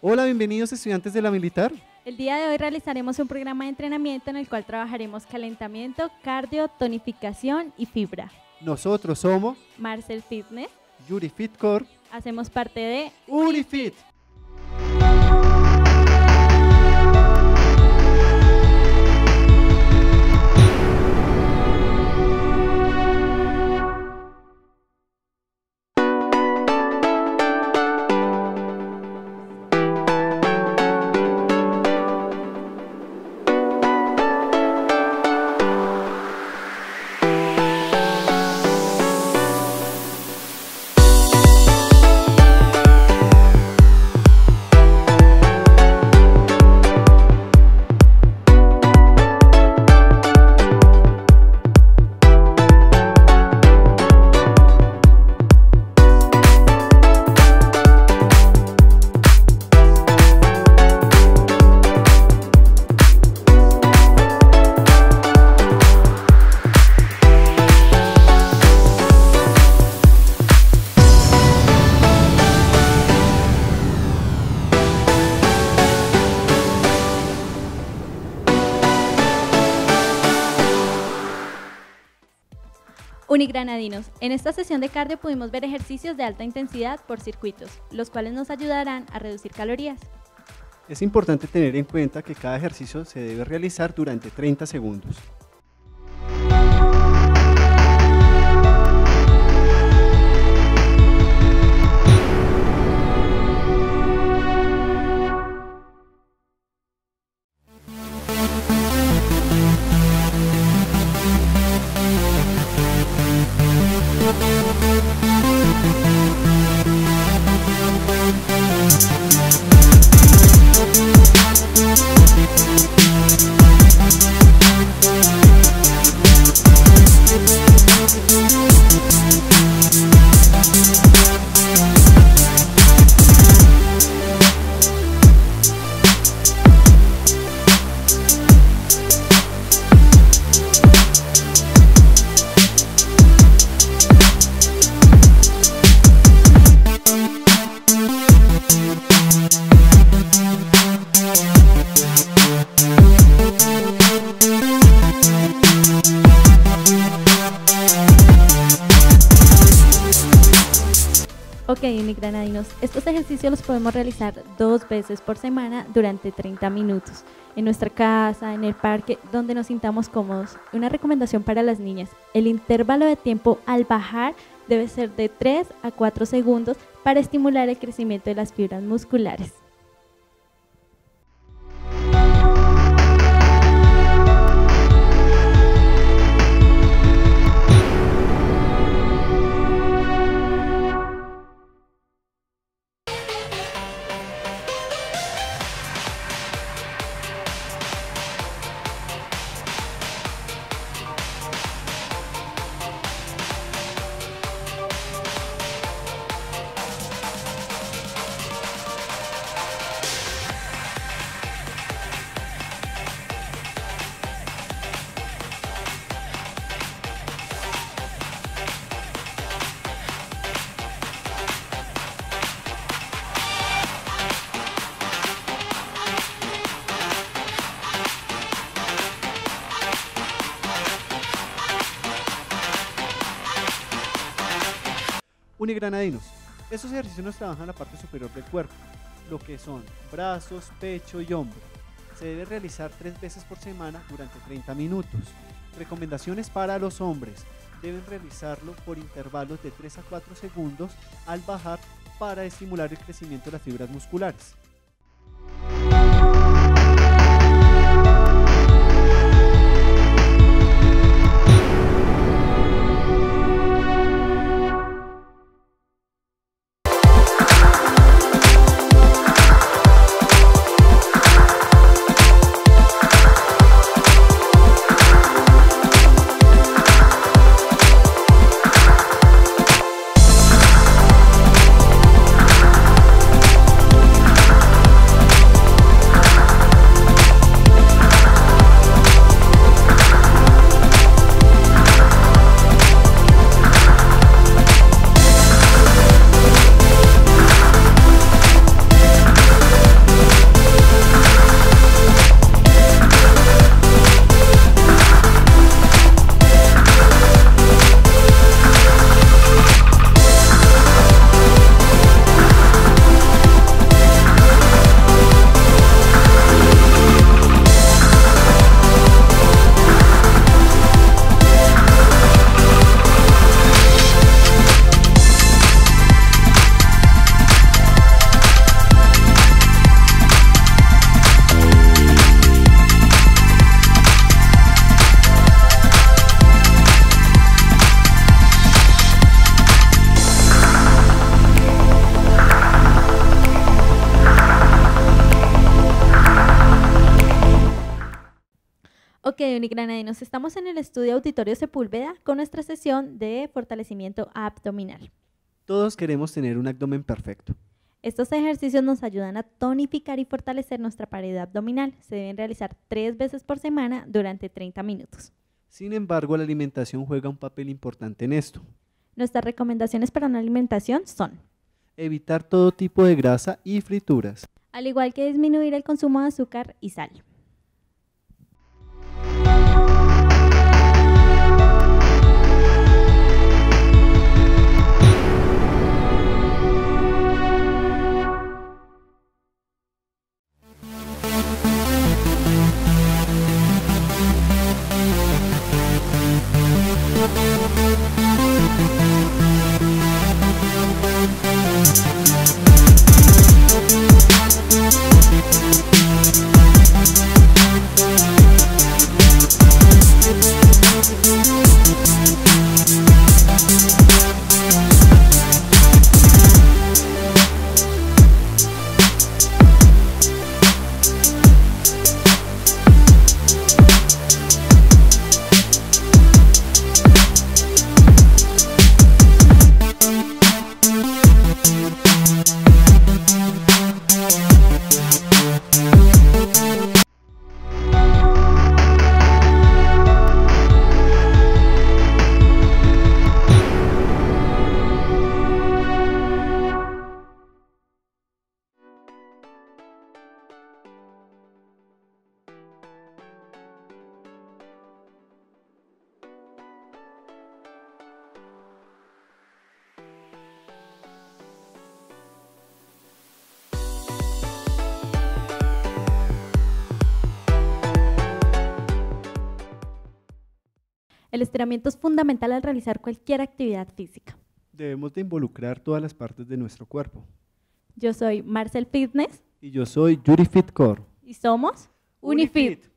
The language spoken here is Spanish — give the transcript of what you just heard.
Hola, bienvenidos estudiantes de la Militar. El día de hoy realizaremos un programa de entrenamiento en el cual trabajaremos calentamiento, cardio, tonificación y fibra. Nosotros somos Marcel Fitness. Yuri Fitcore. Hacemos parte de Unifit. Unigranadinos. En esta sesión de cardio pudimos ver ejercicios de alta intensidad por circuitos, los cuales nos ayudarán a reducir calorías. Es importante tener en cuenta que cada ejercicio se debe realizar durante 30 segundos. Ok, unigranadinos, estos ejercicios los podemos realizar 2 veces por semana durante 30 minutos, en nuestra casa, en el parque, donde nos sintamos cómodos. Una recomendación para las niñas: el intervalo de tiempo al bajar debe ser de 3 a 4 segundos para estimular el crecimiento de las fibras musculares. Unigranadinos, estos ejercicios nos trabajan la parte superior del cuerpo, lo que son brazos, pecho y hombro. Se debe realizar 3 veces por semana durante 30 minutos. Recomendaciones para los hombres: deben realizarlo por intervalos de 3 a 4 segundos al bajar para estimular el crecimiento de las fibras musculares. Unigranadinos, estamos en el estudio Auditorio Sepúlveda con nuestra sesión de fortalecimiento abdominal. Todos queremos tener un abdomen perfecto. Estos ejercicios nos ayudan a tonificar y fortalecer nuestra pared abdominal. Se deben realizar 3 veces por semana durante 30 minutos. Sin embargo, la alimentación juega un papel importante en esto. Nuestras recomendaciones para una alimentación son: evitar todo tipo de grasa y frituras, al igual que disminuir el consumo de azúcar y sal. El estiramiento es fundamental al realizar cualquier actividad física. Debemos de involucrar todas las partes de nuestro cuerpo. Yo soy Marcel Fitness Y yo soy Yuri Fit Core. y somos Unifit.